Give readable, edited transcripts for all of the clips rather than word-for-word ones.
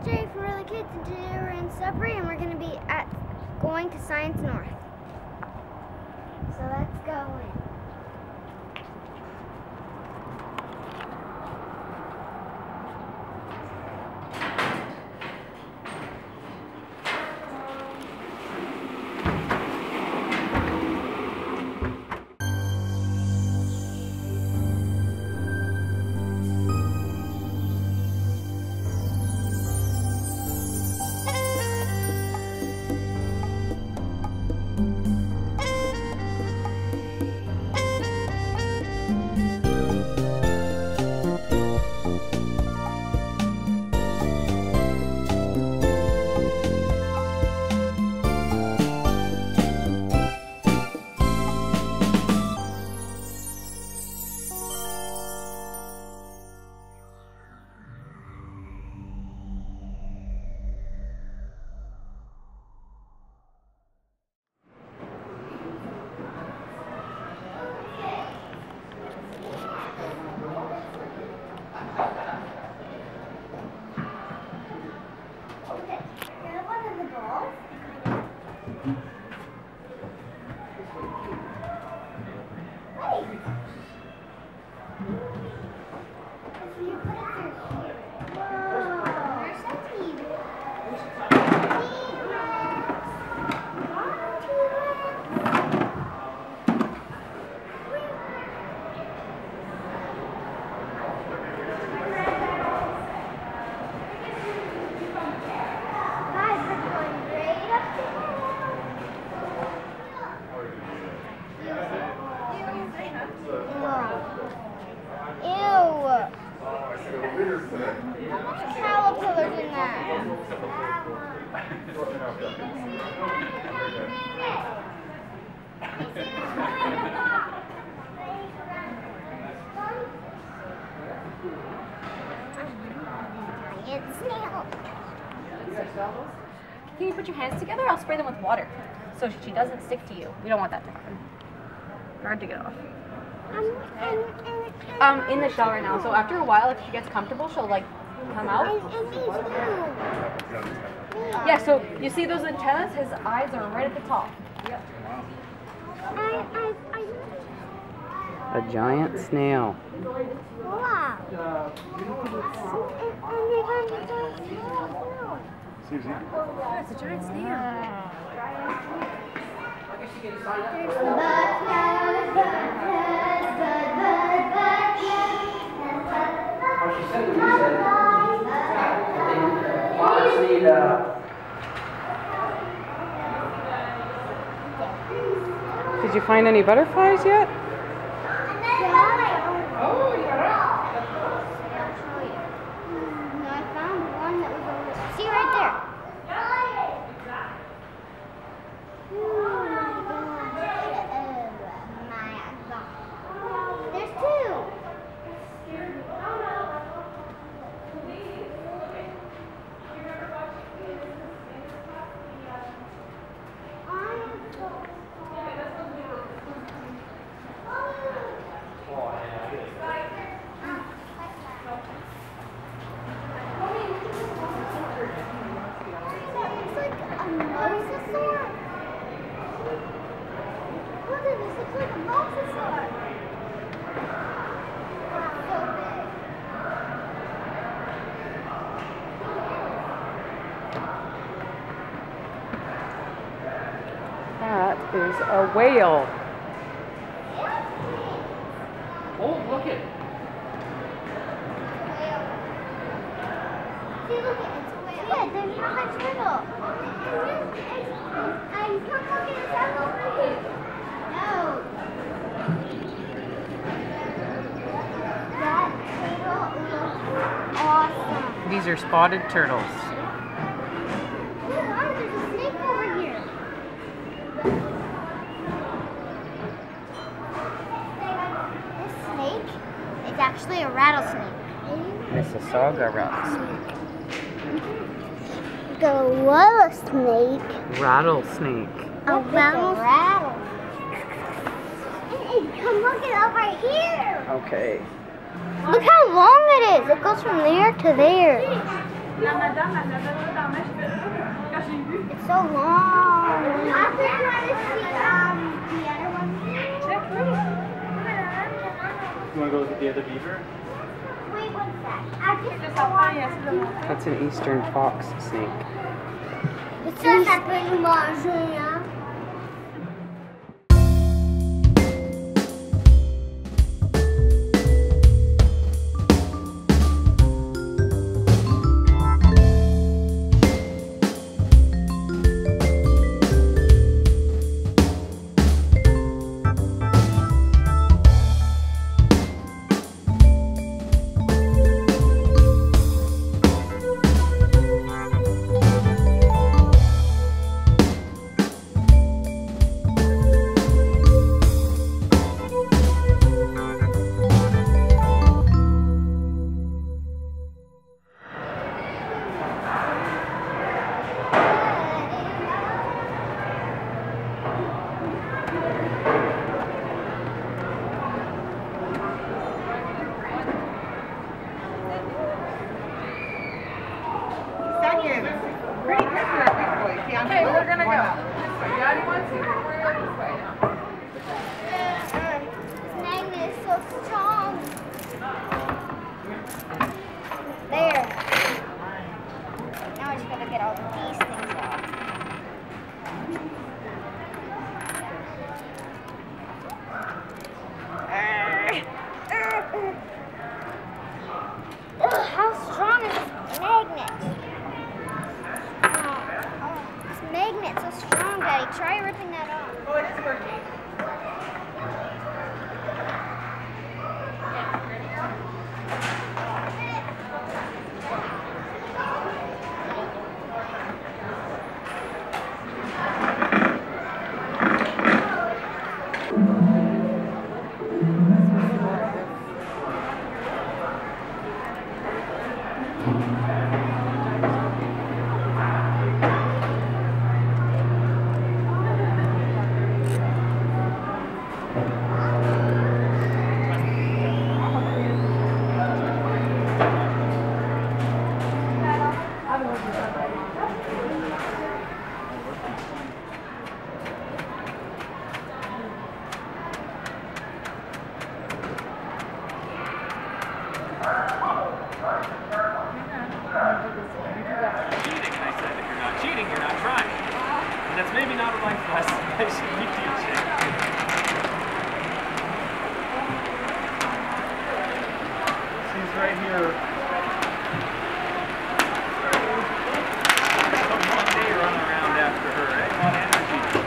Jay from Really Kids, and today we're in Sudbury and we're going to be going to Science North. So let's go in. Caterpillars in that. Giant snail. Can you put your hands together? I'll spray them with water so she doesn't stick to you. We don't want that to happen. Hard to get off. In the shell right now. So after a while, if she gets comfortable, she'll like come out. Yeah. So you see those antennas? His eyes are right at the top. Yep. A giant snail. Wow. Susie? Yeah, it's a giant snail. Did you find any butterflies yet? See right there. There's two. That is a whale. Oh, look it. See, look, it's a whale. Yeah, there's not a turtle. Come look at the turtle over here. No. That turtle looks awesome. These are spotted turtles. There's a snake over here. This snake is actually a rattlesnake. Mississauga rattlesnake. Gorilla snake. Rattlesnake. A rattlesnake. Hey, come look it up right here. Okay. Look how long it is. It goes from there to there. It's so long. I think I want to see the other one. You want to go look at the other beaver? Wait, what's that? I That's an eastern fox snake. just ça s'appelle nous manger, hein? Okay, we're gonna go. Daddy wants to. We're going this way now. This magnet is so strong. There. Now I just gotta get all these things off. Ugh, how strong is this magnet? This magnet's so strong, Daddy. Try ripping that off. Oh, it is working. That's maybe not a life lesson I should be teaching. She's right here. Come one day run around after her, eh? What energy.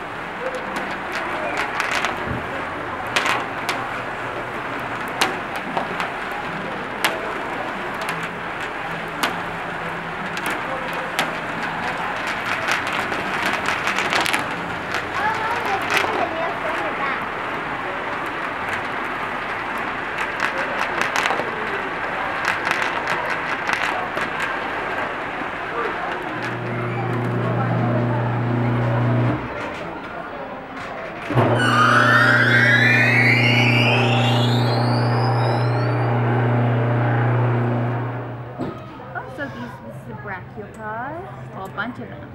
Brachiopods. Well, a bunch of them.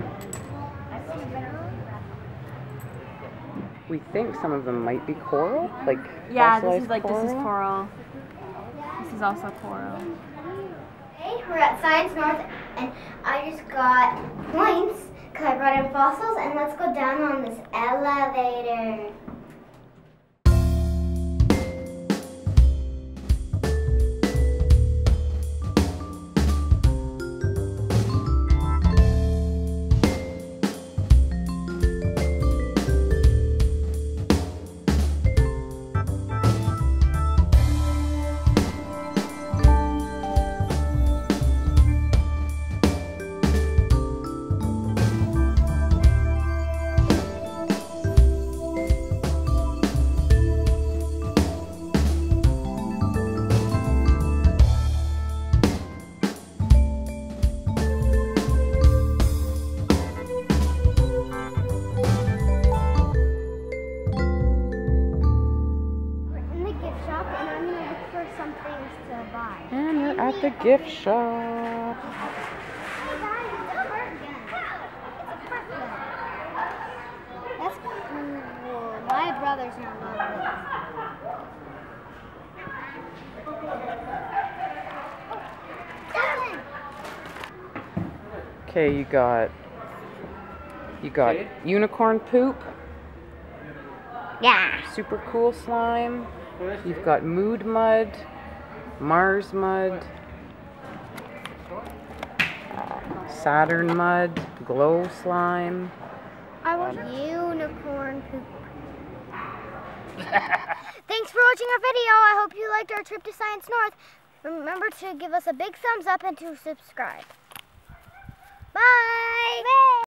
We think some of them might be coral, like Yeah, fossilized this is like coral. this is coral. This is also coral. Hey, we're at Science North, and I just got points because I brought in fossils, and let's go down on this elevator. gift shop. Hey guys, it's a fur gun. It's a fur gun. That's cool. My brother's gonna love this. Okay, you got Okay. unicorn poop, Yeah. super cool slime. You've got mood mud, Mars mud, Saturn mud, glow slime. I want unicorn poop. Thanks for watching our video. I hope you liked our trip to Science North. Remember to give us a big thumbs up and to subscribe. Bye!